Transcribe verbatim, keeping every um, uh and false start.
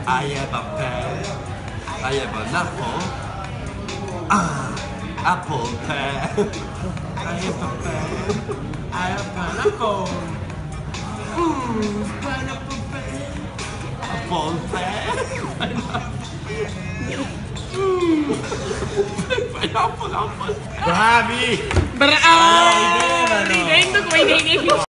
I have a pen. I have an apple. Ah, apple pen. I have a pen. I have an apple. Mmm, pineapple pen. Apple pen. Mmm. Pineapple, apple. Bravi! Bravo! Ridendo come i dei